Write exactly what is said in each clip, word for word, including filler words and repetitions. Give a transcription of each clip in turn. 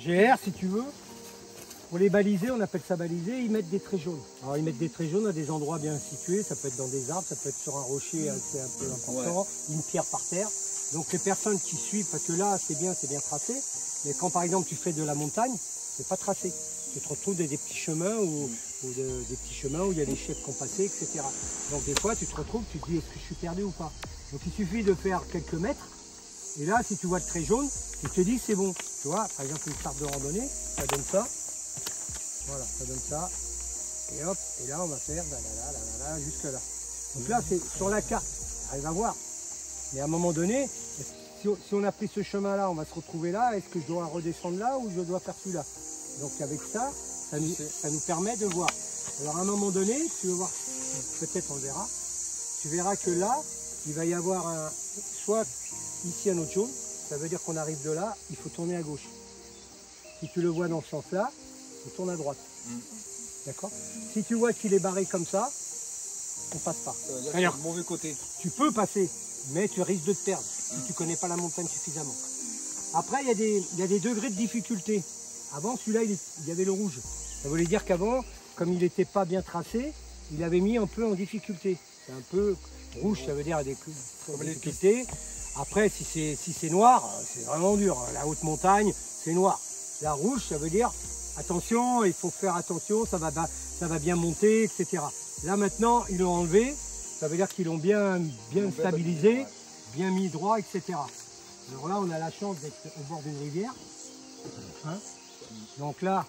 G R, si tu veux, pour les baliser, on appelle ça baliser, ils mettent des traits jaunes. Alors ils mettent des traits jaunes à des endroits bien situés, ça peut être dans des arbres, ça peut être sur un rocher assez un peu important, ouais. Une pierre par terre. Donc les personnes qui suivent, parce que là c'est bien, c'est bien tracé, mais quand par exemple tu fais de la montagne, c'est pas tracé. Tu te retrouves des, des petits chemins ou, ou de, des petits chemins où il y a des chefs qui ont passé, et cetera. Donc des fois tu te retrouves, tu te dis est-ce que je suis perdu ou pas. Donc il suffit de faire quelques mètres, et là si tu vois le trait jaune, tu te dis c'est bon. Tu vois, par exemple une carte de randonnée, ça donne ça. Voilà, ça donne ça. Et hop, et là on va faire là, là, là, là, là, jusque là. Donc là c'est sur la carte, arrive à voir. Mais à un moment donné, si on, si on a pris ce chemin là, on va se retrouver là, est-ce que je dois redescendre là ou je dois faire celui-là? Donc avec ça, ça nous, ça nous permet de voir. Alors à un moment donné, tu veux voir, peut-être on le verra, tu verras que là, il va y avoir un, soit ici un autre jaune, ça veut dire qu'on arrive de là, il faut tourner à gauche. Si tu le vois dans ce sens-là, tu tournes à droite. Mm. D'accord? Si tu vois qu'il est barré comme ça, on passe pas. Ça veut dire Alors, le mauvais côté. Tu peux passer, mais tu risques de te perdre si mm. tu connais pas la montagne suffisamment. Après, il y a des, il y a des degrés de difficulté. Avant, celui-là, il, il y avait le rouge. Ça voulait dire qu'avant, comme il n'était pas bien tracé, il avait mis un peu en difficulté. C'est un peu rouge, ça veut dire des difficultés. Après, si c'est si c'est noir, c'est vraiment dur. La haute montagne, c'est noir. La rouge, ça veut dire attention, il faut faire attention, ça va, ça va bien monter, et cetera. Là maintenant, ils l'ont enlevé, ça veut dire qu'ils l'ont bien, bien stabilisé, bien mis droit, et cetera. Alors là, on a la chance d'être au bord d'une rivière. Hein? Donc là,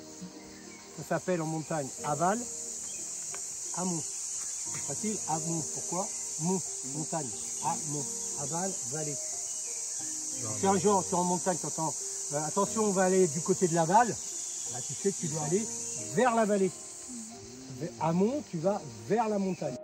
ça s'appelle en montagne aval, amont. C'est facile, amont. Pourquoi? Mont, montagne, amont, aval, vallée. Si un jour, tu es en montagne, tu entends euh, attention, on va aller du côté de l'aval, là tu sais que tu dois aller vers la vallée. Amont, tu vas vers la montagne.